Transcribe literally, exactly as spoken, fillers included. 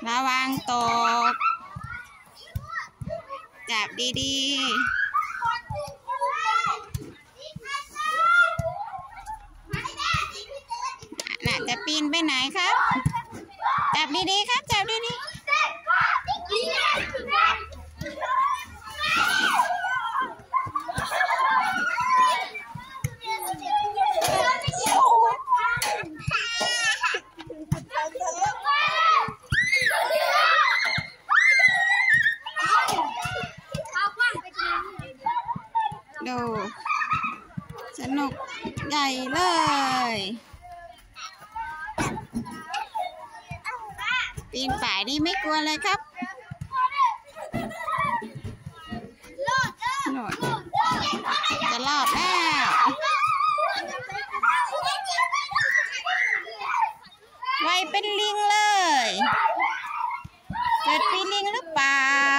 ระวังตกจับดีๆน่ะจะปีนไปไหนครับจับดีๆครับจับดีๆดูสนุกใหญ่เลยปีนป่ายนี่ไม่กลัวเลยครับจะรอดแล้วไวเป็นลิงเลยเกิดปีลิงหรือเปล่า